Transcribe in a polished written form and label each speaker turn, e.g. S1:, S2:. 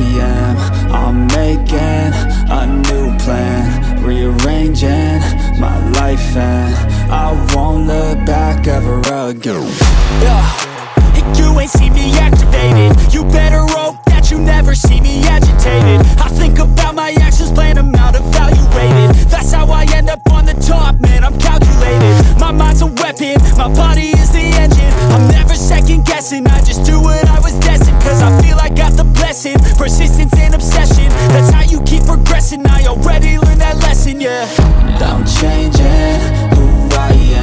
S1: am. I'm making a new plan, rearranging my life, and I won't look back ever again.
S2: You ain't see me activated. You better hope that you never see me agitated. I think about my actions, plan them out, evaluated. That's how I end up on the top, man, I'm calculated. My mind's a weapon, my body is the engine. I'm never second guessing, I just do what I was destined. Cause I feel I got the blessing, persistence and obsession. That's how you keep progressing, I already learned that lesson, yeah.
S1: I'm changing who I am.